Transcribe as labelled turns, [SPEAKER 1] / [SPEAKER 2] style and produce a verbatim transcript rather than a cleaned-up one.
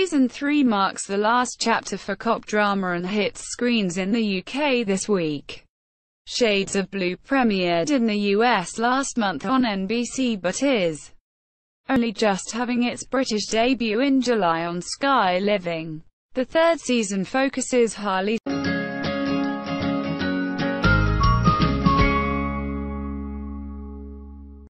[SPEAKER 1] Season three marks the last chapter for cop drama and hits screens in the U K this week. Shades of Blue premiered in the U S last month on N B C but is only just having its British debut in July on Sky Living. The third season focuses Harley